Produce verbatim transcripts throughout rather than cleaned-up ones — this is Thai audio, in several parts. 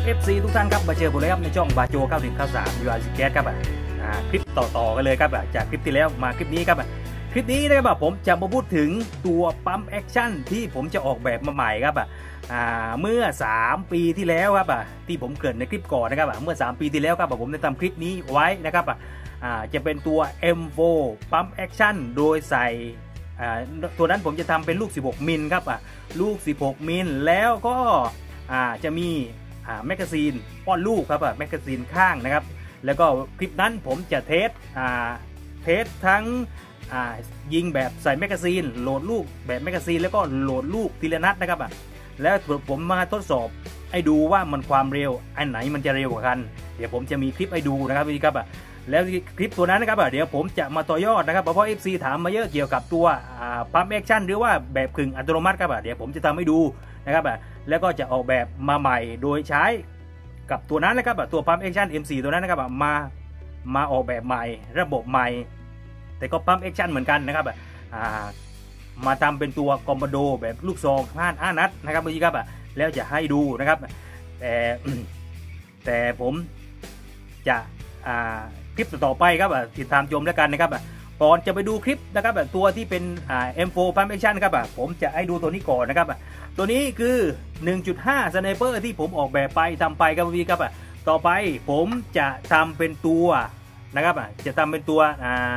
เอฟ ซี ทุกท่านครับมาเจอผมเลยครับในช่องบาโจเก้าหนึ่งเก้าสามยูอาร์ซีแก๊สครับอ่าคลิปต่อๆกันเลยครับจากคลิปที่แล้วมาคลิปนี้ครับคลิปนี้นะครับผมจะมาพูดถึงตัวปั๊มแอคชั่นที่ผมจะออกแบบมาใหม่ครับอ่าเมื่อสามปีที่แล้วครับที่ผมเกริ่นในคลิปก่อนนะครับเมื่อสามปีที่แล้วครับผมได้ทำคลิปนี้ไว้นะครับอ่าจะเป็นตัว เอ็ม โฟร์ ปั๊มแอคชั่นโดยใส่ตัวนั้นผมจะทำเป็นลูกสิบหกมิลครับลูกสิบหกมิลแล้วก็จะมีแมกกาซีนป้อนลูกครับแมกกาซีนข้างนะครับแล้วก็คลิปนั้นผมจะเทสเทสทั้งยิงแบบใส่แมกกาซีนโหลดลูกแบบแมกกาซีนแล้วก็โหลดลูกทีละนัดนะครับแล้วผมมาทดสอบให้ดูว่ามันความเร็วอันไหนมันจะเร็วกว่ากันเดี๋ยวผมจะมีคลิปให้ดูนะครับพี่ครับแล้วคลิปตัวนั้นนะครับเดี๋ยวผมจะมาต่อยอดนะครับเพราะ เอฟ ซี ถามมาเยอะเกี่ยวกับตัวปั๊มแอคชั่นหรือว่าแบบกึ่งอัตโนมัติครับเดี๋ยวผมจะทำให้ดูนะครับแล้วก็จะออกแบบมาใหม่โดยใช้กับตัวนั้นนะครับตัวปั๊มแอคชั่น เอ็ม โฟร์ ตัวนั้นนะครับมามาออกแบบใหม่ระบบใหม่แต่ก็ปั๊มแอคชั่นเหมือนกันนะครับมาทำเป็นตัวคอมโบโดแบบลูกซองห้าห้านัดนะครับพี่ครับแล้วจะให้ดูนะครับแต่แต่ผมจะคลิปต่อไปครับติดตามชมแล้วกันนะครับก่อนจะไปดูคลิปนะครับตัวที่เป็น เอ็ม โฟร์ ปั๊มแอคชั่นครับผมจะให้ดูตัวนี้ก่อนนะครับตัวนี้คือ หนึ่งจุดห้า สไนเปอร์ที่ผมออกแบบไปทำไปครับพี่ครับต่อไปผมจะทำเป็นตัวนะครับจะทำเป็นตัว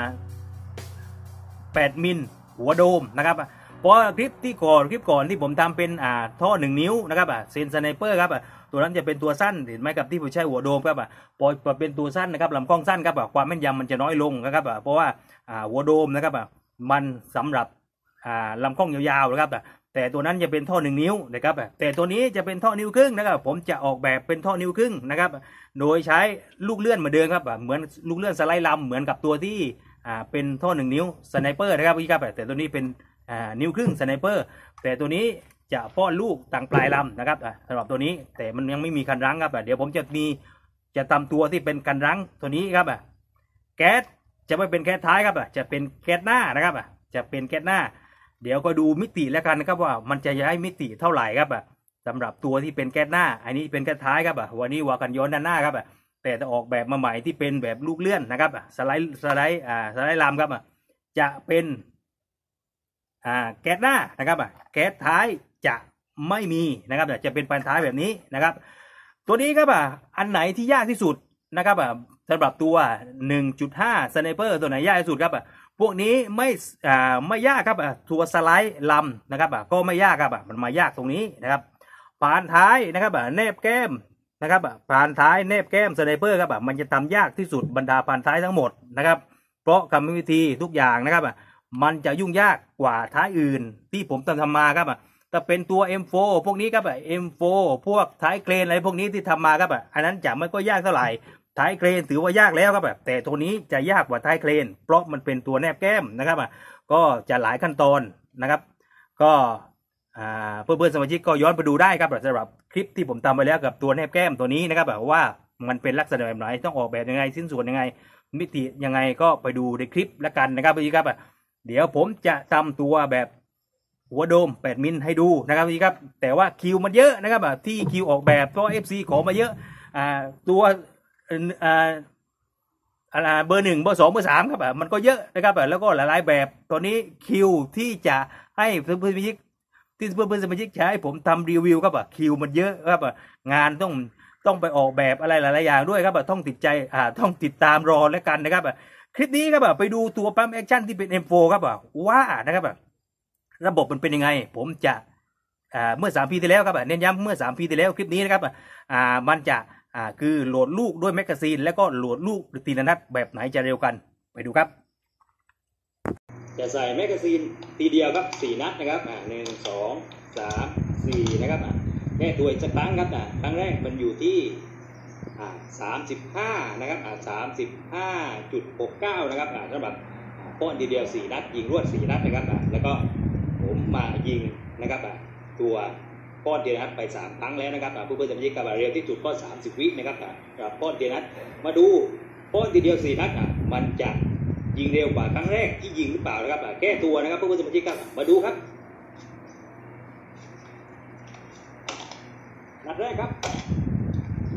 แปดมิลหัวโดมนะครับเพราะคลิปที่ก่อนคลิปก่อนที่ผมทำเป็นท่อหนึ่งนิ้วนะครับเซนสไนเปอร์ครับตัวนั้นจะเป็นตัวสั้นเห็นไหมครับที่ผมใช้หัวโดมครับพอเป็นตัวสั้นนะครับลำกล้องสั้นครับความแม่นยำมันจะน้อยลงนะครับเพราะว่าหัวโดมนะครับมันสำหรับลำกล้องยาวๆนะครับแต่ตัวนั้นจะเป็นท่อหนึ่งนิ้วนะครับแต่ตัวนี้จะเป็นท่อนิ้วครึ่งนะครับผมจะออกแบบเป็นท่อนิ้วครึ่งนะครับโดยใช้ลูกเลื่อนเหมือนเดิมครับเหมือนลูกเลื่อนสไลด์ลำเหมือนกับตัวที่เป็นท่อหนึ่งนิ้วสไนเปอร์นะครับพี่ครับแต่ตัวนี้เป็นนิ้วครึ่งสไนเปอร์แต่ตัวนี้จะป้อนลูกต่างปลายลำนะครับสำหรับตัวนี้แต่มันยังไม่มีคันรั้งครับเดี๋ยวผมจะมีจะทำตัวที่เป็นคันรั้งตัวนี้ครับแก๊สจะไม่เป็นแก๊สท้ายครับจะเป็นแก๊สหน้านะครับจะเป็นแก๊สหน้าเดี๋ยวก็ดูมิติแล้วกันนะครับว่ามันจะย้ายมิติเท่าไหร่ครับสำหรับตัวที่เป็นแก๊สหน้าอันนี้เป็นแก๊สท้ายครับวันนี้ว่ากันย้อนด้านหน้าครับแต่จะออกแบบมาใหม่ที่เป็นแบบลูกเลื่อนนะครับสไลด์สไลด์อ่าสไลด์ลำครับจะเป็นอ่าแก๊สหน้านะครับแก๊สท้ายจะไม่มีนะครับจะเป็นพันท้ายแบบนี้นะครับตัวนี้ครับอันไหนที่ยากที่สุดนะครับสำหรับตัว หนึ่งจุดห้า สไนเปอร์ตัวไหนยากที่สุดครับพวกนี้ไม่อ่าไม่ยากครับตัวสไลด์ลำนะครับก็ไม่ยากครับมันมายากตรงนี้นะครับผ่านท้ายนะครับแนบแก้มนะครับผ่านท้ายแนบแก้มสไนเปอร์ครับมันจะทำยากที่สุดบรรดาผ่านท้ายทั้งหมดนะครับเพราะกรรมวิธีทุกอย่างนะครับมันจะยุ่งยากกว่าท้ายอื่นที่ผมทำทำมาครับแต่เป็นตัว เอ็ม โฟร์ พวกนี้ครับ เอ็ม โฟร์ พวกท้ายเครนอะไรพวกนี้ที่ทำมาครับอันนั้นจะไม่ก็ยากเท่าไหร่ท้ายเครนถือว่ายากแล้วครับแต่ตัวนี้จะยากกว่าท้ายเครนเพราะมันเป็นตัวแนบแก้มนะครับก็จะหลายขั้นตอนนะครับก็เพื่อนๆสมาชิกก็ย้อนไปดูได้ครับสำหรับคลิปที่ผมทำไปแล้วกับตัวแนบแก้มตัวนี้นะครับว่ามันเป็นลักษณะแบบไหนต้องออกแบบยังไงชิ้นส่วนยังไงมิติยังไงก็ไปดูในคลิปแล้วกันนะครับพี่ครับเดี๋ยวผมจะทำตัวแบบหัวโดมแปดมิลให้ดูนะครับพี่ครับแต่ว่าคิวมันเยอะนะครับที่คิวออกแบบเพราะ เอฟ ซี ขอมาเยอะอ่าตัวอ่าอ่าเบอร์หนึ่งเบอร์สองเบอร์สามครับมันก็เยอะนะครับแล้วก็หลายๆแบบตัวนี้คิวที่จะให้เพื่อนๆสมาชิกที่เพื่อนๆสมาชิกใช้ผมทำรีวิวครับคิวมันเยอะครับงานต้องต้องไปออกแบบอะไรหลายๆอย่างด้วยครับต้องติดใจอ่าต้องติดตามรอแล้วกันนะครับคลิปนี้ครับไปดูตัวปั๊มแอคชั่นที่เป็น เอ็ม โฟร์ ครับว่านะครับระบบมันเป็นยังไงผมจะอ่าเมื่อสามปีที่แล้วครับเน้นย้ำเมื่อสามปีที่แล้วคลิปนี้นะครับอ่ามันจะอ่าคือโหลดลูกด้วยแมกกาซีนแล้วก็โหลดลูกทีละนัดแบบไหนจะเร็วกันไปดูครับจะใส่แมกกาซีนทีเดียวครับสี่นัดนะครับอ่าหนึ่งสองสามสี่นะครับอ่าแก้ตัวอีกสักครั้งครับอ่าครั้งแรกมันอยู่ที่อ่าสามสิบห้านะครับอ่าสามสิบห้าจุดหกเก้านะครับอ่าสำหรับป้อนทีเดียวสี่นัดยิงรวดสี่นัดนะครับอ่าแล้วก็ผมมายิงนะครับตัวป้อนเดียนัดไปสามครั้งแล้วนะครับผู้เพื่อนสมาชิกกับเร็วที่สุดก็สามสิบวินะครับป้อนเดียนัดมาดูป้อนทีเดียวสี่นัดมันจะยิงเร็วกว่าครั้งแรกที่ยิงหรือเปล่านะครับแก้ตัวนะครับผู้เพื่อนสมาชิกครับมาดูครับนัดแรกครับ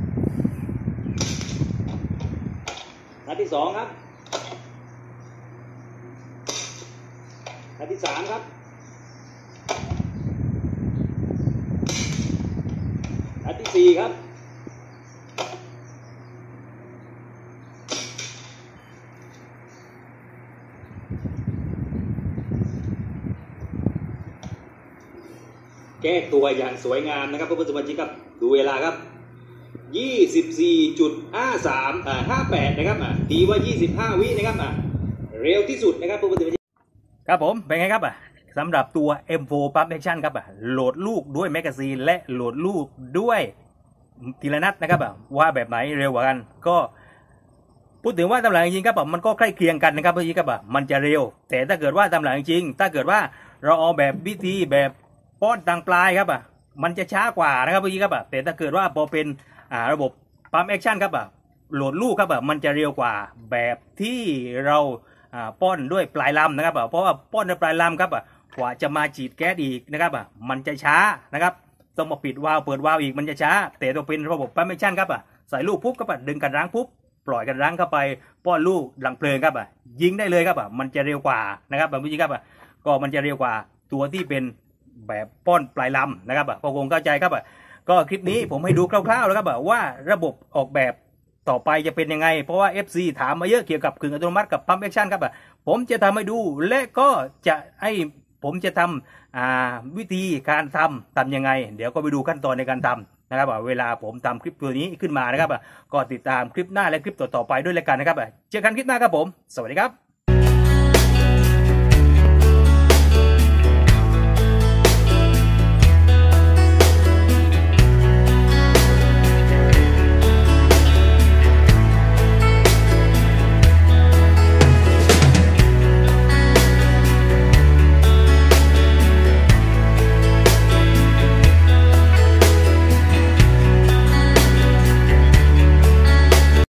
นัดที่สองครับนัดที่สามครับนัดที่สี่ครับแก้ตัวอย่างสวยงามนะครับเพื่อนสมาชิกครับดูเวลาครับ ยี่สิบสี่จุดห้าสาม อ่า ห้าแปด นะครับอ่ะตีว่ายี่สิบห้าวินะครับอ่ะเร็วที่สุดนะครับเพื่อนสมาชิกครับผมเป็นไงครับอ่ะสำหรับตัว เอ็ม โฟร์ Pump Action ครับอ่ะโหลดลูกด้วยแมกกาซีนและโหลดลูกด้วยทีละนัดนะครับอ่ะว่าแบบไหนเร็วกว่ากันก็พูดถึงว่าตามหลังจริงครับมันก็ใกล้เคียงกันนะครับเพื่อนครับอ่ะมันจะเร็วแต่ถ้าเกิดว่าตามหลังจริงถ้าเกิดว่าเราเอาแบบวิธีแบบป้อนทางปลายครับอ่ะมันจะช้ากว่านะครับเพื่อนครับอ่ะแต่ถ้าเกิดว่าพอเป็นอ่าระบบปั๊มแอคชั่นครับอ่ะโหลดลูกครับอ่ะมันจะเร็วกว่าแบบที่เราอ่าป้อนด้วยปลายลำนะครับอ่ะเพราะว่าป้อนด้วยปลายลำครับอ่ะกว่าจะมาฉีดแก๊สอีกนะครับอ่ะมันจะช้านะครับต้องมาปิดวาล์วเปิดวาล์วอีกมันจะช้าแต่ต้องเป็นระบบปั๊มแอคชั่นครับอ่ะใส่ลูกปุ๊บครับอ่ะดึงกันรั้งปุ๊บปล่อยกันรั้งเข้าไปป้อนลูกหลังเพลิงครับอ่ะยิงได้เลยครับอ่ะมันจะเร็วกว่านะครับแบบนี้ครับอ่ะก็มันจะเร็วกว่าตัวที่เป็นแบบป้อนปลายลำนะครับอ่ะก็คงเข้าใจครับอ่ะก็คลิปนี้ผมให้ดูคร่าวๆแล้วครับว่าระบบออกแบบต่อไปจะเป็นยังไงเพราะว่า เอฟ ซี ถามมาเยอะเกี่ยวกับเครื่องอัตโนมัติกับปั๊มแอคชั่นครับผมจะทำให้ดูและก็จะให้ผมจะทำวิธีการทำทำยังไงเดี๋ยวก็ไปดูขั้นตอนในการทำนะครับเวลาผมทำคลิปตัวนี้ขึ้นมานะครับก็ติดตามคลิปหน้าและคลิปต่อๆไปด้วยแล้วกันนะครับเจอกันคลิปหน้าครับผมสวัสดีครับ